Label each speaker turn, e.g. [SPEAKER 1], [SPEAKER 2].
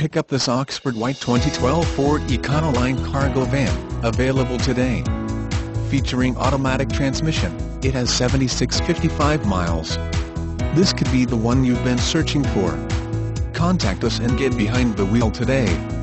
[SPEAKER 1] Pick up this Oxford White 2012 Ford Econoline cargo van, available today. Featuring automatic transmission, it has 7655 miles. This could be the one you've been searching for. Contact us and get behind the wheel today.